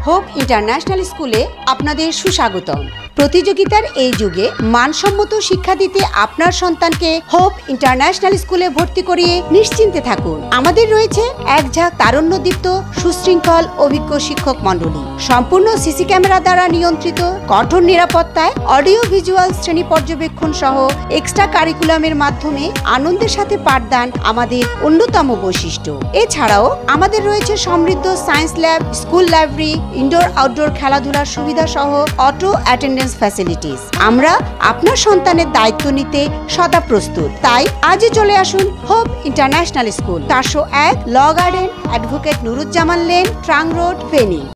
Hope international স্কুলে আপনাদের সুস্বাগতম। প্রতিযোগিতার এই যুগে মানসম্মত শিক্ষা দিতে আপনার সন্তানকে হোপ ইন্টারন্যাশনাল স্কুলে ভর্তি করিয়ে নিশ্চিন্তে থাকুন। আমাদের রয়েছে এক ঝাঁক তারুণ্যদীপ্ত সুশৃঙ্খল অভিজ্ঞ শিক্ষক মণ্ডলী, সম্পূর্ণ সিসি ক্যামেরা দ্বারা নিয়ন্ত্রিত, কঠোর নিরাপত্তায়, অডিও ভিজুয়াল শ্রেণী পর্যবেক্ষণ সহ এক্সট্রা কারিকুলামের মাধ্যমে আনন্দের সাথে পাঠদান আমাদের অন্যতম বৈশিষ্ট্য। এছাড়াও আমাদের রয়েছে সমৃদ্ধ science lab, school library, indoor outdoor খেলাধুলার সুবিধা সহ অটো অ্যাটেন্ডেন্স ফ্যাসিলিটিস। আমরা আপনার সন্তানের দায়িত্ব নিতে সদা প্রস্তুত। তাই আজই চলে আসুন hope international school, 401 law garden, advocate Nuruzzaman lane, trunk road, Feni.